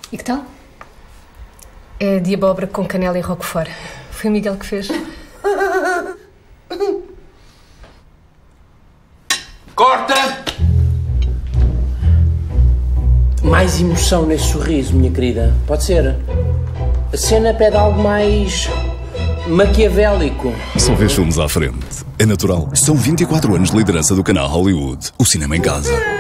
E que tal? É de abóbora com canela e roquefort. Foi o Miguel que fez. Corta! Mais emoção nesse sorriso, minha querida. Pode ser. A cena pede algo mais maquiavélico. Só vês filmes à frente. É natural. São 24 anos de liderança do canal Hollywood. O cinema em casa.